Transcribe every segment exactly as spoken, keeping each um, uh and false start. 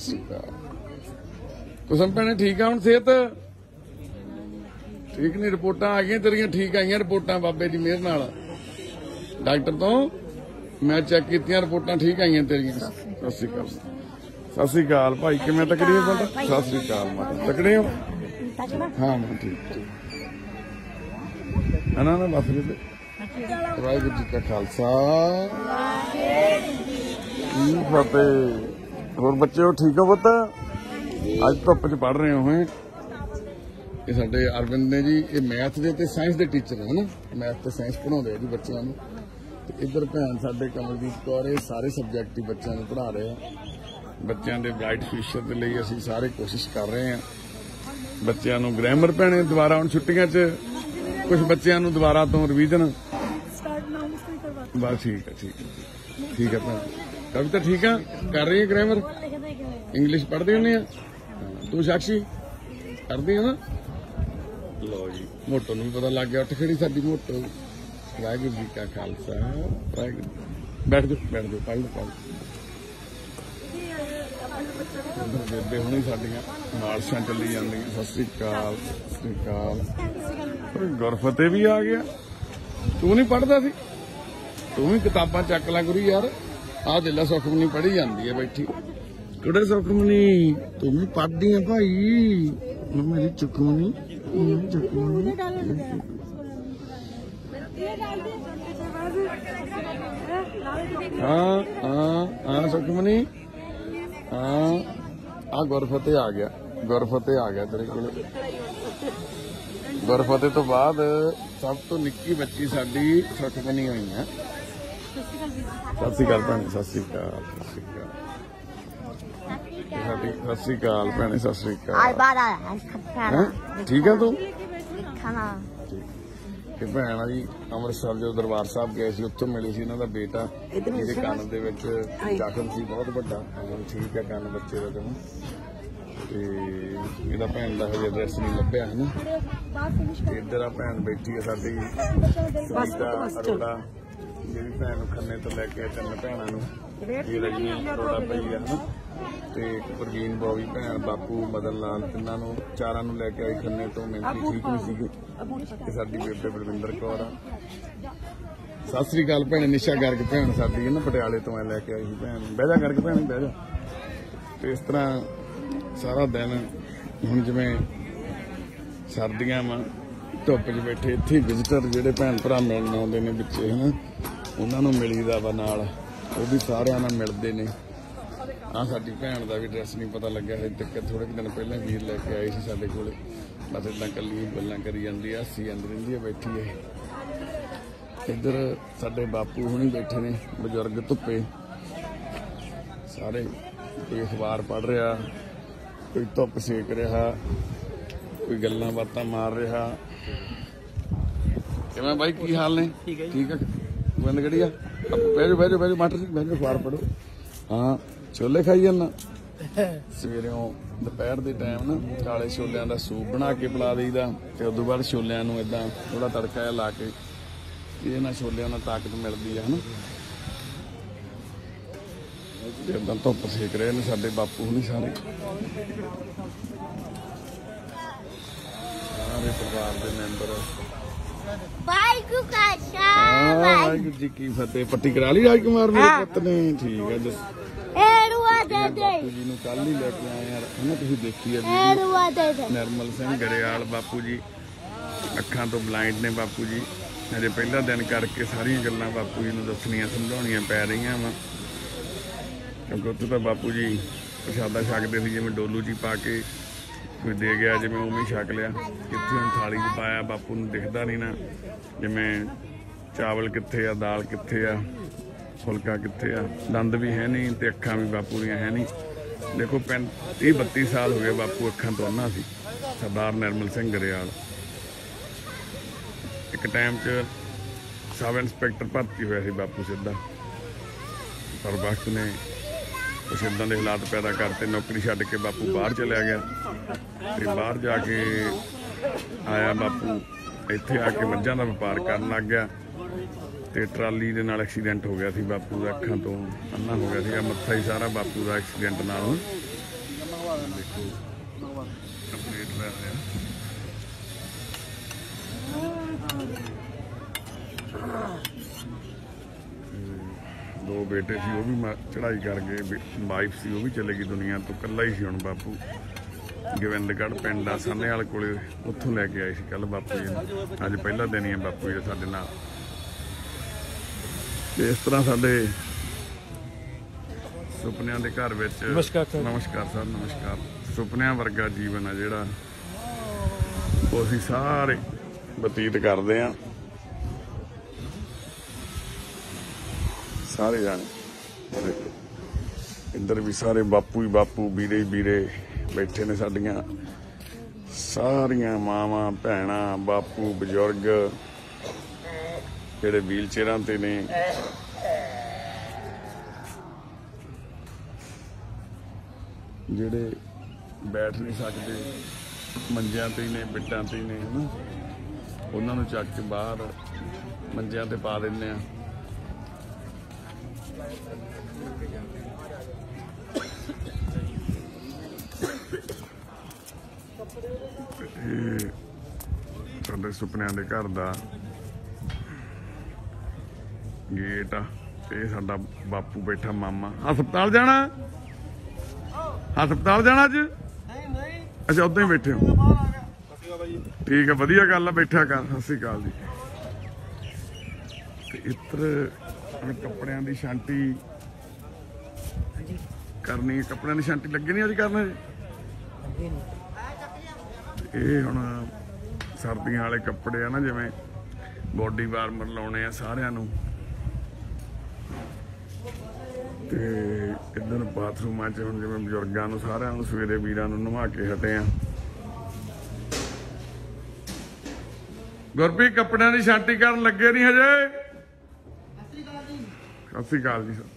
श्री अकाल। कुसम भैने ठीक है हुण सेहत ठीक नहीं? रिपोर्टां आ गई तेरियां ठीक आईयां रिपोर्टां बाबे दी मेहर नाल डॉक्टर तो मैं चेक कीतियां रिपोर्टां ठीक आईयां तेरियां। सत श्री अकाल सत श्री अकाल भाई किवें तकड़ी हो बेटा? सत श्री अकाल माता तकड़े हो? हाँ मां ठीक है ना ना बस वाहिगुरू जी का खालसा फतेह। होर बच्चे हो ठीक हो पुत्त? अज धुप च पढ़ रहे हो? ये साडे अरविंद ने जी ये मैथ दे ते साइंस दे टीचर है ना, मैथ ते साइंस पढ़ाउंदे जी बच्चों नूं। ते इधर भैन साडे कमलजीत कौर ये सारे सबजैक्ट ही बच्चों नूं पढ़ा रहे हैं। बच्चों के ब्राइट फ्यूचर के लिए असीं सारे कोशिश कर रहे हैं। बच्चों नूं ग्रामर भैने दोबारा हुण छुट्टियां च कुछ बच्चों नूं दोबारा तो रिवीजन बस ठीक है ठीक है ठीक है भैन। कविता ठीक है कर रही है ग्रामर इंग्लिश पढ़ती होनी है तू साक्षी करती है ना? लो जी मोटो नूं भी पता लग गया उठ खड़ी साडी मोटो। वाहिगुरू जी का खालसा वाहिगुरू। बैठ जाओ बैठ जाओ पढ़ लो पढ़ लो। बेबे हुणी साडियां मार्शां चली जांदियां। सत श्री अकाल सत श्री अकाल। गुरफतेह भी आ गया। तू नहीं पढ़ता सी? तू भी किताबां चक ला गुरु यार। आ जिला सुखमनी पढ़ी जाती है बैठी कुड़े सुखमनी तू भी पढ़दी है भाई मेरी चुखमनी चुखमनी। हाँ हाँ हाँ सुखमनी हाँ आ गुरफतेह आ गया गुरफतेह आ गया तेरे कोल। गुरफतेह तो बाद सब तो निक्की बच्ची साडी सुखमनी हुई है। सत श्री अकाल भैने सत श्री अकाल सत श्री अकाल सत श्री अकाल भैने सत श्री अकाल। ठीक है तू भैन जी अमृतसर जो दरबार साहब गए सी उत्थों मिली सी इन्हां दा बेटा जिहदे कंन दे विच जख्म सी बहुत वड्डा। ठीक है कंन बच्चे दा जमा ते इहदा भैन दा हजे एड्रैस नहीं लभ्या है ना। इधर आ भैन बैठी है साडी सुनीता अरोड़ा मेरी भैन खन्ने तो लैके तीन भैनों नूं ये रजनी अरोड़ा पई है ना ते प्रवीण बॉबी भैन बापू मदन लाल तिन्हां नूं चारां नूं लैके आई खन्ने तो मिहनती ठीक नहीं सीगी ते साडी बेबे बलविंदर कौर आ। सत श्री अकाल भैन निशा गर्ग भैन साडी है ना पटियाले तो मैं लैके आई सी भैन। बह जा गर्ग भैन बह जा। ते इस तरह सारा दिन हुण जिवें सर्दियां वा धुप च बैठे इत्थे विजिटर जिहड़े भैन भरा मिलण आउंदे ने विच है ना उन्हां नूं मिलीदा वा नाल ਉਹ भी सारिਆਂ ਨਾਲ मिलते ने। हाँ साडी भैन का भी एड्रैस नहीं पता लग्या है तक थोड़े दिन पहले वीर लैके आए सी साडे कोल बस इदां कल्ली गल्लां करी जांदी है हसी जांदी रहिंदी है बैठी है। इधर साडे बापू हुणी बैठे ने बजुर्ग धुप्पे सारे कोई अखबार पढ़ रहा कोई धुप सेक रहा कोई गल्लां बातां मार रहा। किवें बाई की हाल ने? ठीक है गोबिंद गढ़िया बहजो बहजो बहजो मास्टर जी बहजो अखबार पढ़ो। हाँ छोले खाई जाना सवेरे दोपहर के टाइम ना काले छोलियां का सूप बना के पिला दईदा ते उदों बाद छोलियां नूं इदां थोड़ा तड़का जिहा ला के ये ना छोलियां नाल ताकत मिलती है ना। इदां धुप सेक रहे ने साडे बापू हुणी सारे सारे परिवार के मैंबर। वाहिगुरू जी की फतेह। पट्टी करा ली राजकुमार मेरे पुत ने? ठीक है जी बापू जी नूं कल ही लैके आए है ना तुसीं देखी है निर्मल सिंह गरेवाल बापू जी अखां तो ब्लाइंड ने बापू जी अजे पहला दिन करके सारियां गल्लां बापू जी नूं दसणियां समझाउणियां पै रहीआं वा क्योंकि उत्थे तां बापू जी प्रशादा छकदे सी जिवें डोलू जी पा के कोई दे गया जिवें उवें ही छक लिया। कित्थे हुण थाली च पाया बापू नूं दिखदा नहीं ना जिवें चावल कित्थे आ दाल कित्थे आ फुलका कित्थे आ दंद भी है नहीं ते अखां भी बापू दियां है नहीं। देखो पैंती बत्ती साल हो गए बापू अखां तो अन्ना सी सरदार निर्मल सिंह गरेवाल। एक टाइम च सब इंस्पैक्टर भर्ती होया सी बापू सिद्धा पर वक्त ने कुछ इदां दे हालात पैदा करते नौकरी छड्ड के बापू बाहर चलिया गया ते बाहर जाके आया बापू इत्थे आके मੱਝਾਂ ਦਾ ਵਪਾਰ ਕਰਨ ਲੱਗ ਗਿਆ ਤੇ ट्राली ਦੇ ਨਾਲ एक्सीडेंट हो गया सी बापू ਦਾ अखां तो अन्ना हो गया सी मत्था ही सारा बापू का एक्सीडेंट नाल देखो कंप्लीट कर रहे हैं। दो बेटे सी, वो भी चढ़ाई कर गए, वाइफ सी वो भी चले गई दुनिया तो, कला ही सी हुण बापू। गोविंदगढ़ पिंड आ सानेवाल कोले, उत्थों लैके आए सी कल बापू जी ने। अज पहला दिन ही है बापू जी साडे नाल। इस तरह साडे सुपनियां दे घर विच, नमस्कार सर, नमस्कार। सुपनियां वर्गा जीवन है जिहड़ा वो असीं सारे बतीत करते हैं, सारे जाने। इधर भी सारे बापू ही बापू, वीरे ही वीरे बैठे ने। साडियां सारियां मावां भैणां, बापू बजुर्ग जिहड़े व्हील चेयरां ते ने, जिहड़े बैठ नहीं सकते मंजियां ते ने, बिट्टां ते ने, है ना, उन्हां नूं चक के बाहर मंजियां ते पा दिंदे आ। साडे सुपनियां दे घर दा गेट आ, ते साडा बापू बैठा मामा। हस्पताल जाना, हस्पताल जाना अज? अच्छा उदां ही बैठे हो, ठीक है, वधिया गल आ, बैठा कर। सत श्री अकाल जी। इधर कपड़ियां दी छांटी करनी, कपड़ियां दी छांटी लगे नहीं अज करने। ये हुण सर्दियां वाले कपड़े आ ना, जिवें बॉडी वार्मर लाने आ सारिਆਂ ਨੂੰ, ते इधर बाथरूमां च हुण जिवें बजुर्गां ਨੂੰ सारिਆਂ ਨੂੰ सवेरे वीरां ਨੂੰ नवा के हटे आ। गुरप्रीत कपड़ियां दी छांटी करन लगे नहीं हजे? सत श्री अकाल जी।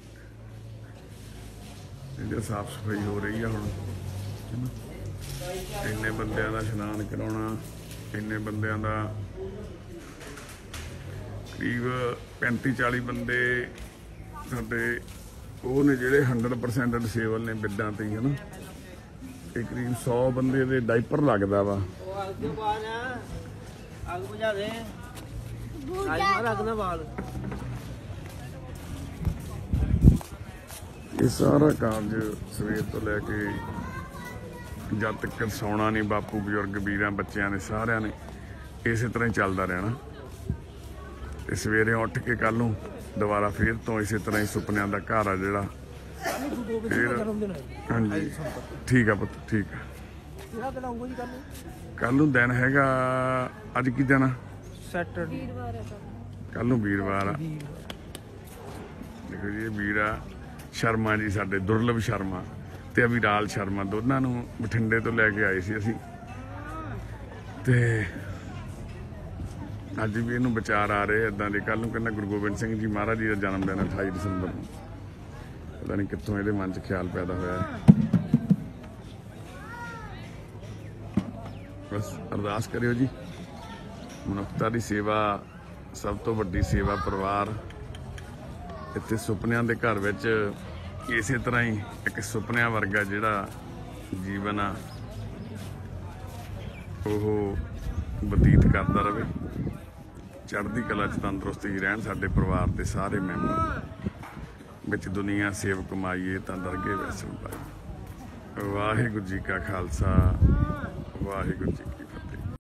इधर साफ सफाई हो रही है हुण। इन्ने बंदियां दा इशनान कराउणा, इन्ने बंदियां दा करीब पैंती चाली बंदे साडे वो ने जिहड़े हंड्रड परसेंट डिसेबल ने बिड्डां ते, है ना। ते करीब सौ बंदे दे डाइपर लगदा वा। ये सारा कारज सवेर तो लैके जब तक सौना नहीं, बापू बजुर्ग वीरां बच्चों ने सारिਆਂ ने इस तरह ही चलता रहना। तो सवेरे उठ के कल नूं दोबारा फिर तो इस तरह ही सुपनियां दा घर आ जिहड़ा फिर। हाँ जी ठीक है पुत, ठीक है। कल नूं दिन हैगा, अज की दिन? सैटरडे। कल नूं वीरवार आ। देखो जी, वीरा शर्मा जी साडे, दुर्लभ शर्मा ते अविराल शर्मा, दोनों नूं बठिंडे तो लैके आए सी असीं। ते अज भी इनू विचार आ रहे इदां दे। कल नूं कहना गुरु गोबिंद सिंह जी महाराज जी का जन्मदिन अठाई दिसंबर नूं, पता नहीं कित्थों इहदे मन च ख्याल पैदा होया। बस अरदास करियो जी। मनुखता दी सेवा सब तो वड्डी सेवा। परिवार इत्थे सुपनियां दे घर विच इस तरह ही एक सुपनियां वर्गा जिहड़ा जीवन आ वो बतीत करता रहे। चढ़ती कला च तंदुरुस्ती रहन साडे परिवार के सारे मैंबर। विच दुनिया सेव कमाईए तां दरगे वैसन पाई। वाहिगुरू जी का खालसा।